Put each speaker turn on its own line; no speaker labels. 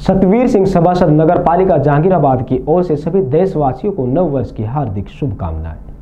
सतवीर सिंह सभासद नगर पालिका जहांगीराबाद की ओर से सभी देशवासियों को नव वर्ष की हार्दिक शुभकामनाएं।